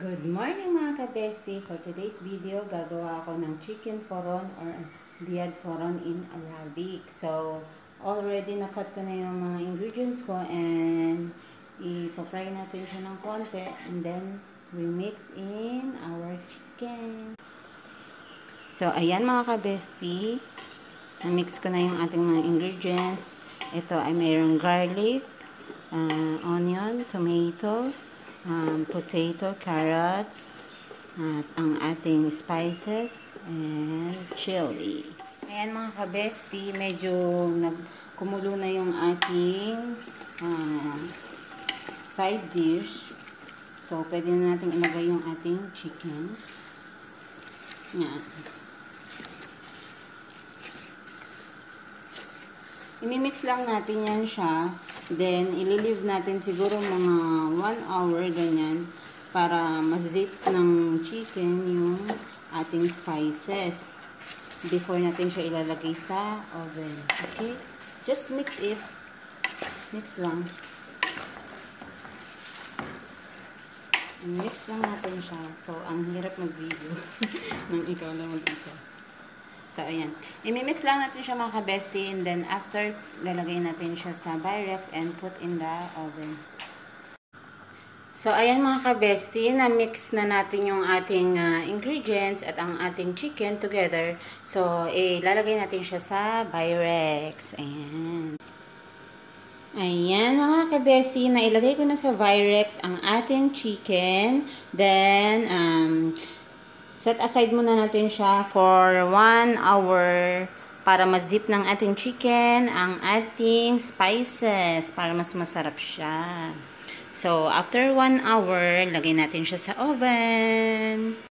Good morning mga ka-bestie! For today's video, gagawa ako ng chicken forun or Diyad forun in Arabic. So, already na-cut ko na yung mga ingredients ko and ipapry natin siya ng konti and then we mix in our chicken. So, ayan mga ka-bestie. Na-mix ko na yung ating mga ingredients. Ito ay mayroong garlic, onion, tomato, potato, carrots, at ang ating spices, and chili. Ayan mga ka-bestie, medyo kumulo na yung ating side dish. So, pwede na natin ilagay yung ating chicken. Yan. Imimix lang natin yan siya. Then, ililive natin siguro mga 1 hour, ganyan, para ma-zip ng chicken yung ating spices before natin siya ilalagay sa oven. Okay? Just mix it. Mix lang. Mix lang natin siya. So, ang hirap mag-video nang ikaw lang mag-isa. So, ayan. I-mix lang natin siya mga ka-bestie and then after, lalagay natin siya sa Pyrex and put in the oven. So, ayan mga ka-bestie, na-mix na natin yung ating ingredients at ang ating chicken together. So, lalagay natin siya sa Pyrex. Ayan. Ayan mga ka-bestie, nailagay ko na sa Pyrex ang ating chicken. Then, set aside muna natin siya for 1 hour para ma-zip ng ating chicken ang ating spices para mas masarap siya. So, after 1 hour, lagay natin siya sa oven.